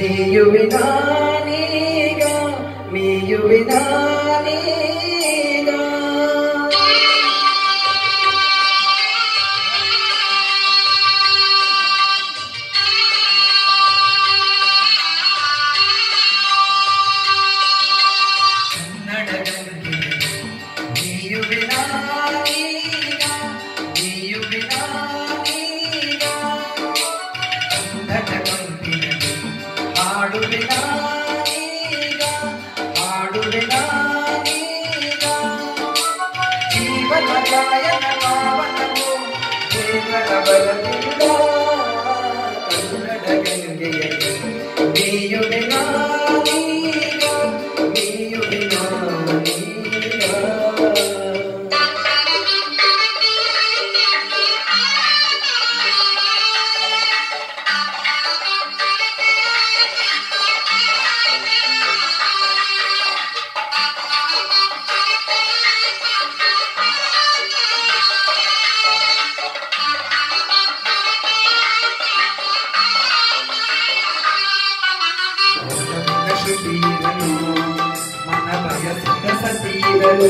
ಮೀಯುವಿನಾನೀಗ ಮೀಯುವಿನಾನೀಗ ಕನ್ನಡ ಗಂಗೆ ಮೀಯುವಿನಾನೀಗ ಮೀಯುವಿನಾನೀಗ ಕನ್ನಡ ಗಂಗೆಯಲ್ಲಿ ಹಾಡುವಿನಾನೀಗ ಹಾಡುವಿನಾನೀಗ ಜೀವನ ಗಾಯನ ಪಾವನವು ದೇವರ ಬಲದಿಂದ ಕನ್ನಡ ಗಂಗೆಯಲ್ಲಿ ಮೀಯುವಿನಾನೀಗ ಮೀಯುವಿನಾನೀಗ ಶ್ರುತಿರಲು ಮನ ಬಯಸಿದ ಸತಿರಲು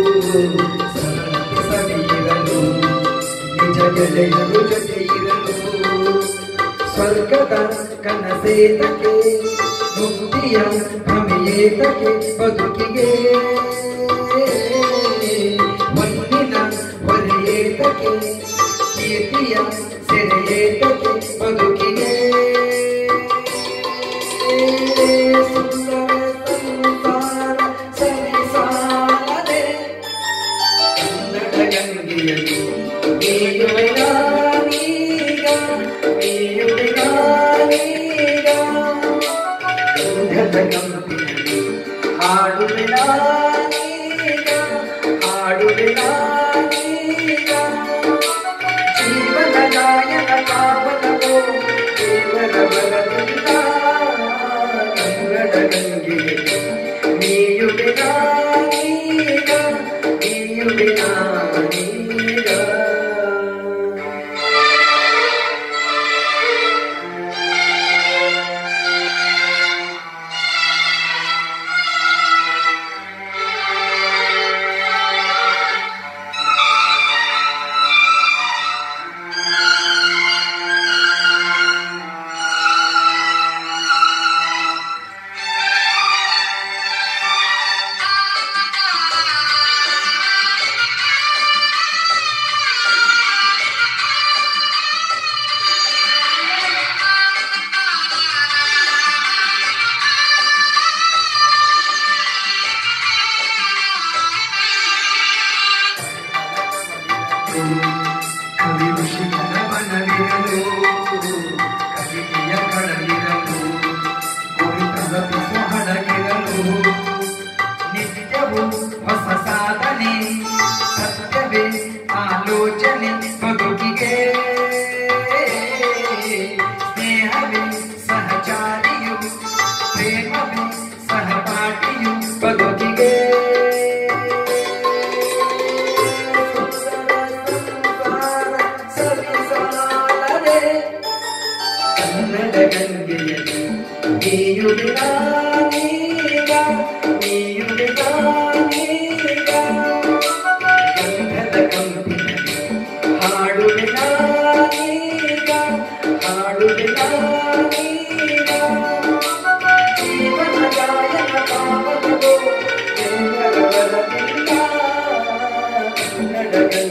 ಸವಿರಲು ನಿಜ ಗೆಳೆಯರು ಜೊತೆ ಇರಲು ಸ್ವರ್ಗದ ಕನಸೇತಕ್ಕೆ ಮುಕ್ತಿಯ ಭ್ರಮೆಯೇತಕ್ಕೆ ಬದುಕಿಗೆ ಮಣ್ಣಿನ ಹೊರೆಯೇತಕ್ಕೆ ಕೀರ್ತಿಯ ಸೆರೆಯೇತಕ್ಕೆ ಬದುಕಿಗೆ ಕನ್ನಡ ಗಂಗೆಯಲ್ಲಿ ಮೀಯುವಿನಾನೀಗ ಮೀಯುವಿನಾನೀಗ ಗಂಧದ ಗಂಪಿನಲ್ಲಿ ಹಾಡುವಿನಾನೀಗ ಹಾಡುವಿನಾನೀಗ ಜೀವನ ಗಾಯನ ಪಾವನವು ದೇವರ ಬಲದಿಂದ ಕನ್ನಡ ಗಂಗೆಯಲ್ಲಿ ಮೀಯುವಿನಾನೀಗ ಮೀಯುವಿನಾನೀಗ ಕವಿ ಋಷಿಗಳ ಮನವಿರಲು ಕವಿತೆಯ ಕಡಲಿರಲು ಗುರಿ ತಲುಪಿಸುವ ಹಡಗಿರಲು ನಿತ್ಯವೂ ಹೊಸ ಸಾಧನೆ ಸತ್ಯವೇ ಆಲೋಚನೆ ಬದುಕಿಗೆ ಸ್ನೇಹವೇ ಸಹಚಾರಿಯು ಪ್ರೇಮವೇ ಸಹಪಾಠಿಯು ಬದುಕಿಗೆ ಕನ್ನಡ ಗಂಗೆಯಲ್ಲಿ ಮೀಯುವಿನಾನೀಗ ಮೀಯುವಿನಾನೀಗ ಗಂಧದ ಕಂಪಿನಲ್ಲಿ ಹಾಡುವಿನಾನೀಗ ಹಾಡುವಿನಾನೀಗ ಜೀವನ ಗಾಯನ ಪಾವನವು ದೇವರ ಬಲದಿಂದ ಕನ್ನಡ